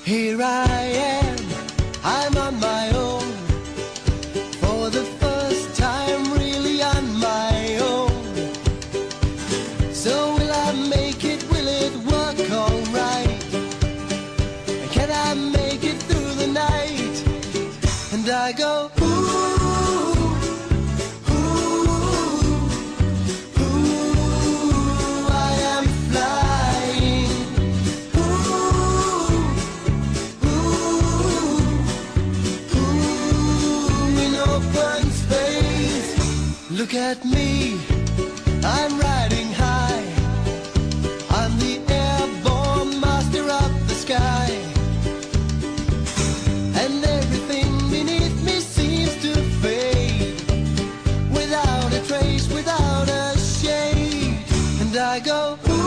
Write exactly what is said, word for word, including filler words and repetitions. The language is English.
Here I am, I'm on my own. For the first time, really on my own. So will I make it, will it work alright? Can I make it through the night? And I go, ooh, ooh, ooh, I am flying. Ooh, ooh, ooh, in open space. Look at me, I'm riding high. I'm the airborne master of the sky. And everything beneath me seems to fade, without a trace, without a shade. And I go, ooh,